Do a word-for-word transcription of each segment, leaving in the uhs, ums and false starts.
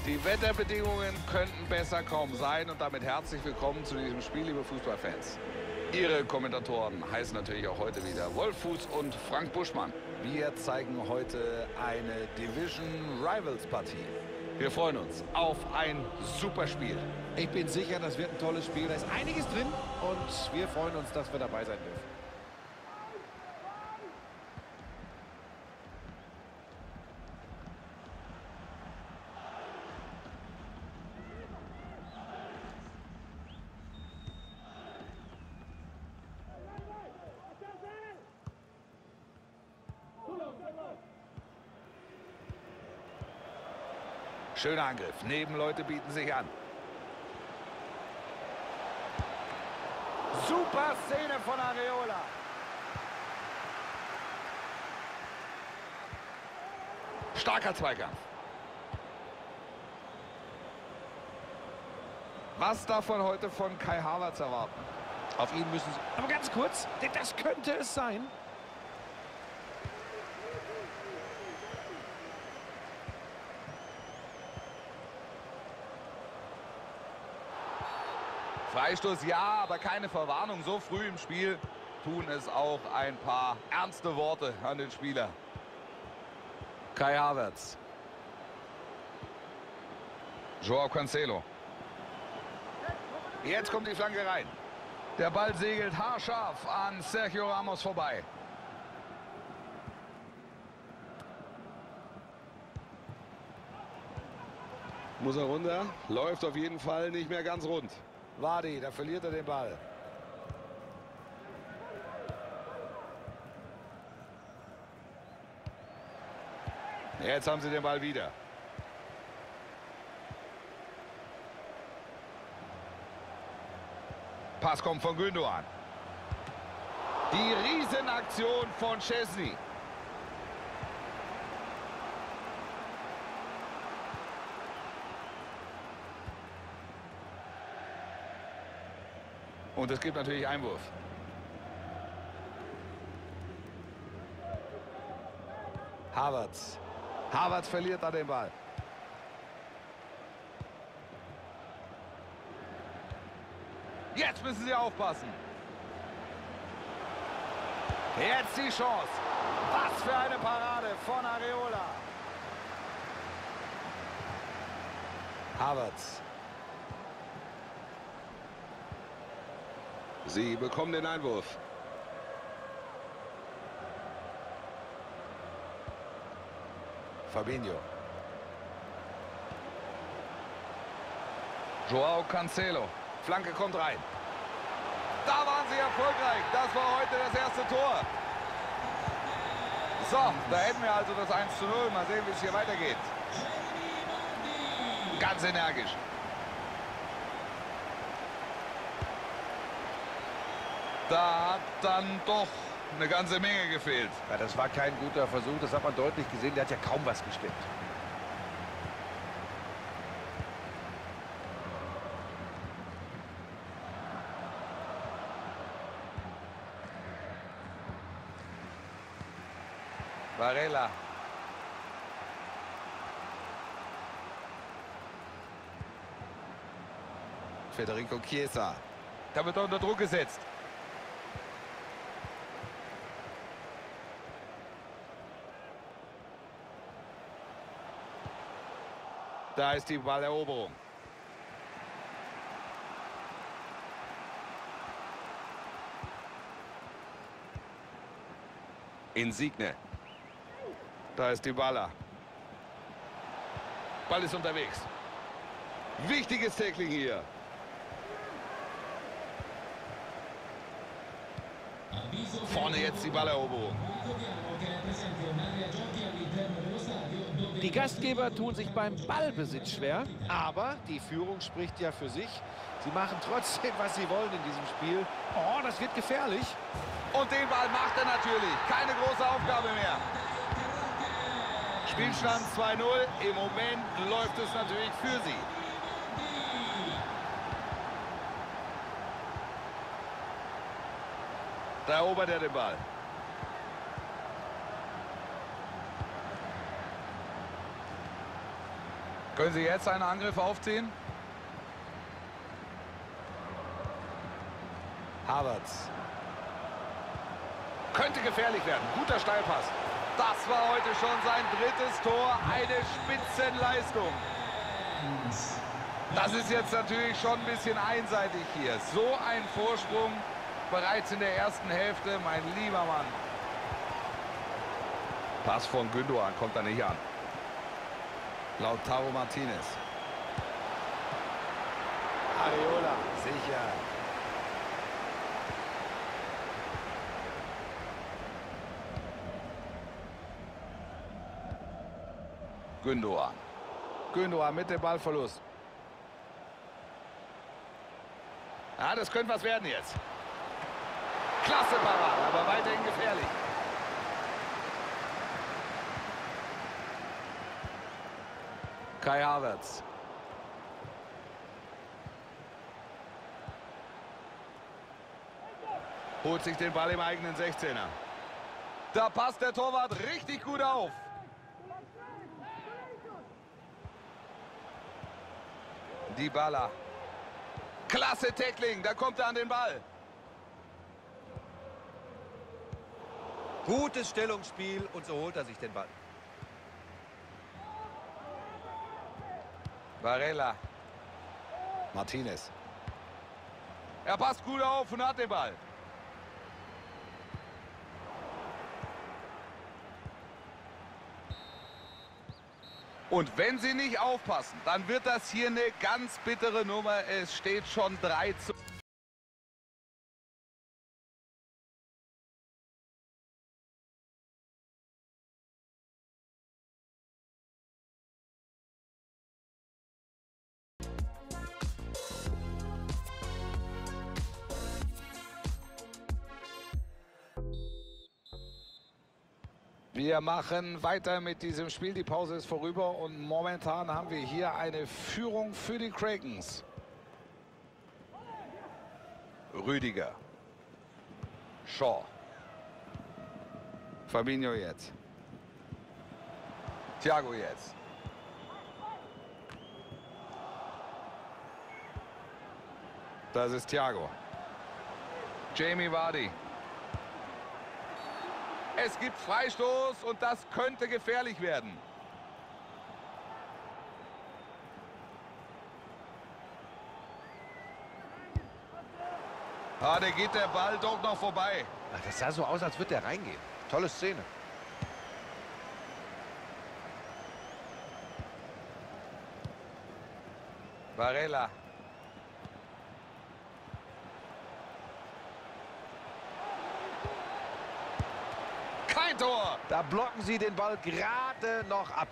Die Wetterbedingungen könnten besser kaum sein und damit herzlich willkommen zu diesem Spiel, liebe Fußballfans. Ihre Kommentatoren heißen natürlich auch heute wieder Wolf Fuß und Frank Buschmann. Wir zeigen heute eine Division Rivals Partie. Wir freuen uns auf ein super Spiel. Ich bin sicher, das wird ein tolles Spiel. Da ist einiges drin und wir freuen uns, dass wir dabei sein dürfen. Schöner Angriff. Nebenleute bieten sich an. Super Szene von Areola. Starker Zweikampf. Was darf man heute von Kai Havertz erwarten? Auf ihn müssen sie... Aber ganz kurz, das könnte es sein. Freistoß ja, aber keine Verwarnung. So früh im Spiel tun es auch ein paar ernste Worte an den Spieler. Kai Havertz. Joao Cancelo. Jetzt kommt die Flanke rein. Der Ball segelt haarscharf an Sergio Ramos vorbei. Muss er runter. Läuft auf jeden Fall nicht mehr ganz rund. Vardy, da verliert er den Ball. Jetzt haben sie den Ball wieder. Pass kommt von Gündoğan. Die Riesenaktion von Szczesny. Und es gibt natürlich Einwurf. Havertz. Havertz verliert da den Ball. Jetzt müssen sie aufpassen. Jetzt die Chance. Was für eine Parade von Areola. Havertz. Sie bekommen den Einwurf. Fabinho. Joao Cancelo. Flanke kommt rein. Da waren sie erfolgreich. Das war heute das erste Tor. So, da hätten wir also das eins zu null. Mal sehen, wie es hier weitergeht. Ganz energisch. Da hat dann doch eine ganze Menge gefehlt. Ja, das war kein guter Versuch, das hat man deutlich gesehen. Der hat ja kaum was gestimmt. Varela. Federico Chiesa. Da wird er unter Druck gesetzt. Da ist die Balleroberung. Insigne. Da ist die Baller. Ball ist unterwegs. Wichtiges Tackling hier. Vorne jetzt die Balleroberung. Die Gastgeber tun sich beim Ballbesitz schwer, aber die Führung spricht ja für sich. Sie machen trotzdem, was sie wollen in diesem Spiel. Oh, das wird gefährlich. Und den Ball macht er natürlich. Keine große Aufgabe mehr. Spielstand zwei null. Im Moment läuft es natürlich für sie. Da erobert er den Ball. Können Sie jetzt einen Angriff aufziehen? Havertz. Könnte gefährlich werden. Guter Steilpass. Das war heute schon sein drittes Tor. Eine Spitzenleistung. Das ist jetzt natürlich schon ein bisschen einseitig hier. So ein Vorsprung bereits in der ersten Hälfte, mein lieber Mann. Pass von Gündoğan kommt da nicht an. Lautaro Martinez. Areola, sicher. Gündoğan. Gündoğan mit dem Ballverlust. Ja, das könnte was werden jetzt. Klasse Parade, aber weiterhin gefährlich. Kai Havertz. Holt sich den Ball im eigenen sechzehner. Da passt der Torwart richtig gut auf. Dybala. Klasse Tackling, da kommt er an den Ball. Gutes Stellungsspiel und so holt er sich den Ball. Varela. Martinez. Er passt gut auf und hat den Ball. Und wenn sie nicht aufpassen, dann wird das hier eine ganz bittere Nummer. Es steht schon drei zu... Wir machen weiter mit diesem Spiel. Die Pause ist vorüber und momentan haben wir hier eine Führung für die Krakens. Rüdiger. Shaw. Fabinho jetzt. Thiago jetzt. Das ist Thiago. Jamie Vardy. Es gibt Freistoß und das könnte gefährlich werden. Ah, da geht der Ball doch noch vorbei. Ach, das sah so aus, als würde er reingehen. Tolle Szene. Varela. Kein Tor. Da blocken sie den Ball gerade noch ab.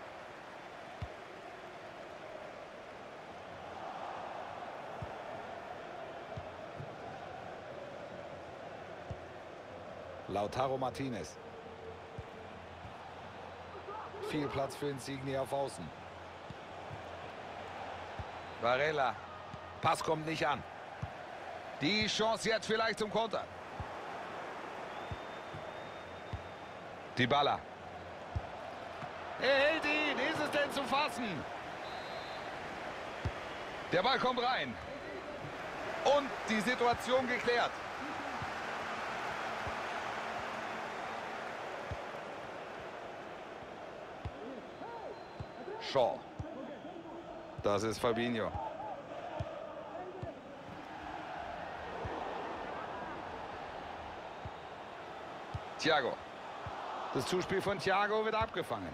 Lautaro Martinez. Viel Platz für Insigne auf Außen. Varela. Pass kommt nicht an. Die Chance jetzt vielleicht zum Konter. Dybala. Er hält ihn. Ist es denn zu fassen? Der Ball kommt rein. Und die Situation geklärt. Shaw. Das ist Fabinho. Thiago. Das Zuspiel von Thiago wird abgefangen.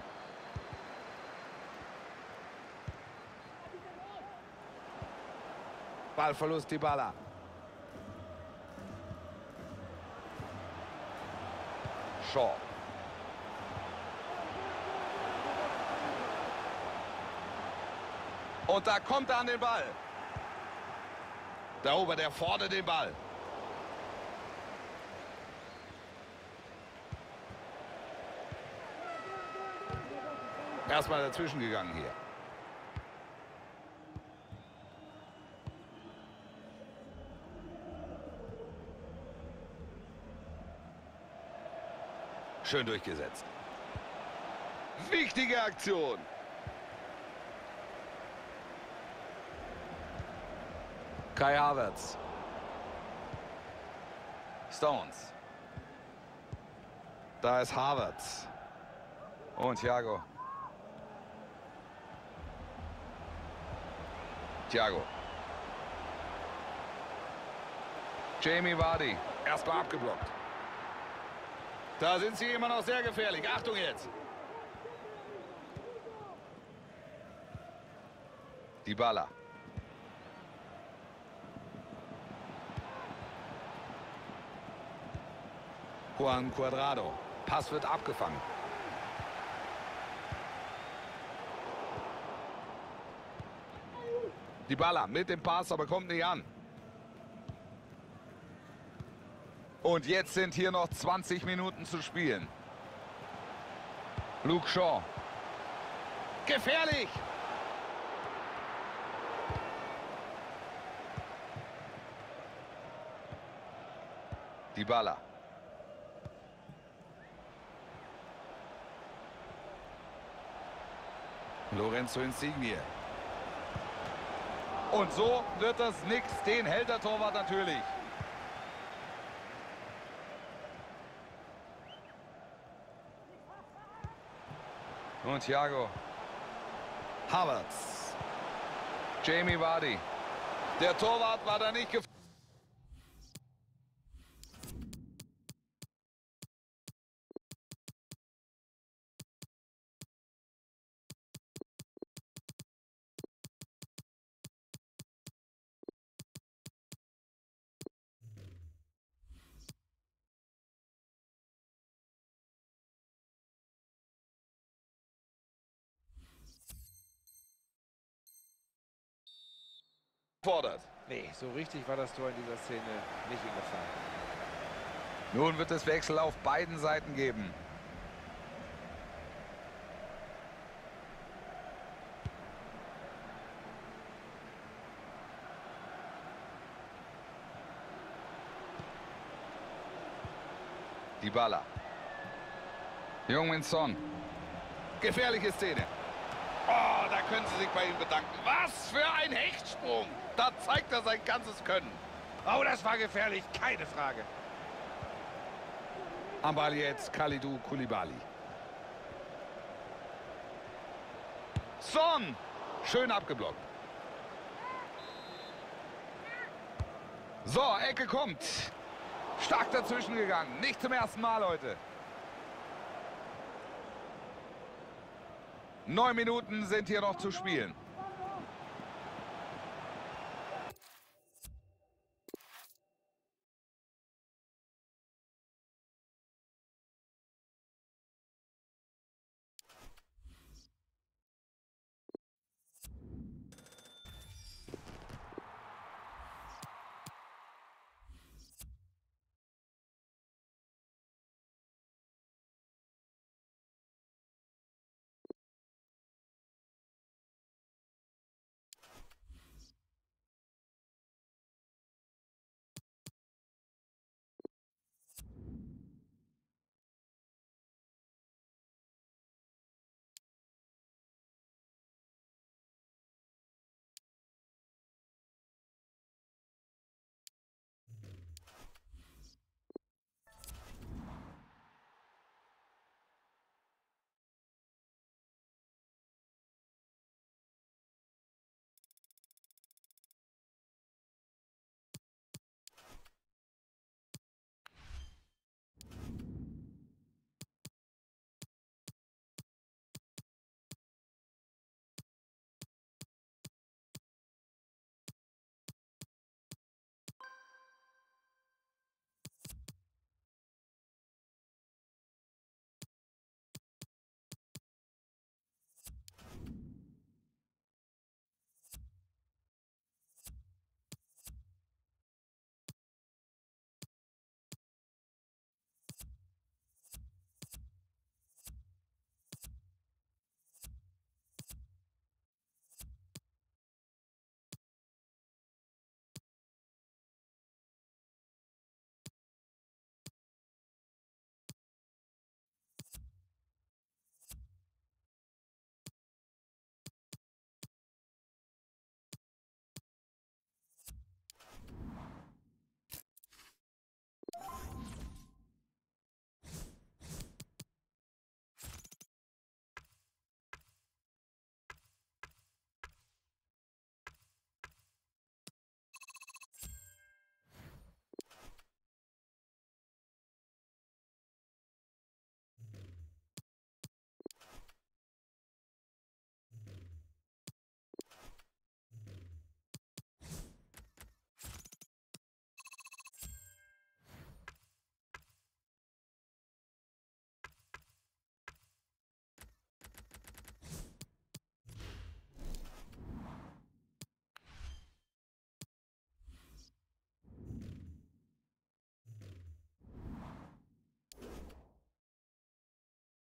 Ballverlust Dybala. Shaw. Und da kommt er an den Ball. Da oben, der fordert den Ball. Erstmal dazwischen gegangen hier. Schön durchgesetzt. Wichtige Aktion. Kai Havertz. Stones. Da ist Havertz. Und Thiago. Thiago. Jamie Vardy. Erstmal abgeblockt. Da sind sie immer noch sehr gefährlich. Achtung jetzt. Dybala. Juan Cuadrado. Pass wird abgefangen. Dybala mit dem Pass, aber kommt nicht an. Und jetzt sind hier noch zwanzig Minuten zu spielen. Luke Shaw. Gefährlich! Dybala. Lorenzo Insigne. Und so wird das nix. Den hält der Torwart natürlich. Und Thiago. Havertz. Jamie Vardy. Der Torwart war da nicht gefordert. Nee, so richtig war das Tor in dieser Szene nicht in Gefahr. Nun wird es Wechsel auf beiden Seiten geben. Dybala. Heung-min Son. Gefährliche Szene. Oh, da können Sie sich bei ihm bedanken. Was für ein Hechtsprung. Da zeigt er sein ganzes Können. Oh, das war gefährlich, keine Frage. Am Ball jetzt Kalidou Koulibaly. Son. Schön abgeblockt. So, Ecke kommt. Stark dazwischen gegangen. Nicht zum ersten Mal heute. Neun Minuten sind hier noch zu spielen.